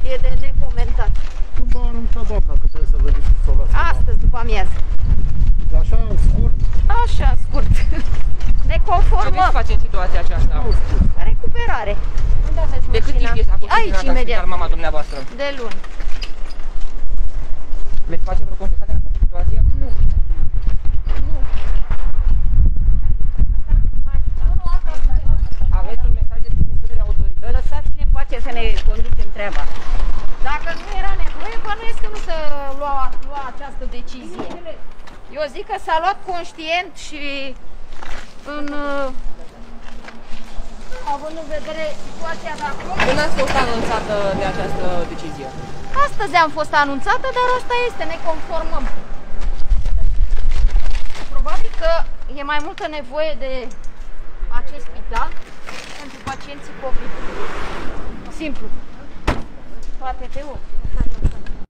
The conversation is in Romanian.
E de necomentat. Cum v-a anunțat doamna că trebuie să veniți să o lăsați? Astăzi, după amiază. Așa, scurt? Așa, scurt. Ne Ce conformăm. veți face în situația aceasta? Nu știu. Recuperare. Unde aveți De cât mașina? timp a fost Aici, internată imediat. mama dumneavoastră? De luni. Veți face vreo contestare în această situație? Nu. Aveți un mesaj de trimis către autorități? Lăsați-ne în pace să ne conducem treaba. Dacă nu era nevoie, bănuiesc că nu se lua această decizie. Eu zic că s-a luat conștient și având în vedere situația de acum. Când ați fost anunțată de această decizie? Astăzi am fost anunțată, dar asta este, ne conformăm. Probabil că e mai multă nevoie de acest spital pentru pacienții COVID. Simplu. Poate pe